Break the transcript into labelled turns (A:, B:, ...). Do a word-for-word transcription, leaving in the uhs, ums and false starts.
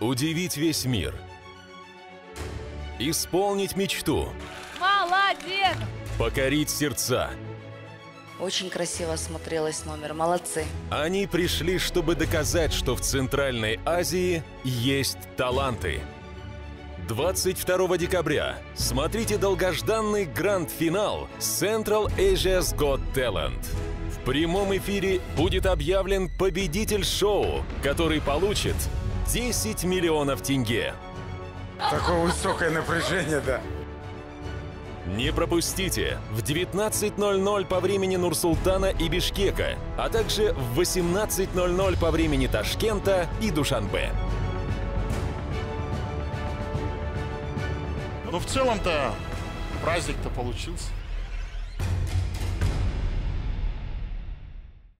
A: Удивить весь мир. Исполнить мечту.
B: Молодец!
A: Покорить сердца.
C: Очень красиво смотрелось номер. Молодцы.
A: Они пришли, чтобы доказать, что в Центральной Азии есть таланты. двадцать второго декабря смотрите долгожданный гранд-финал Central Asia's Got Talent. В прямом эфире будет объявлен победитель шоу, который получит десять миллионов тенге.
D: Такое высокое напряжение, да.
A: Не пропустите в девятнадцать ноль ноль по времени Нур-Султана и Бишкека, а также в восемнадцать ноль ноль по времени Ташкента и Душанбе.
E: Ну, в целом-то праздник-то получился.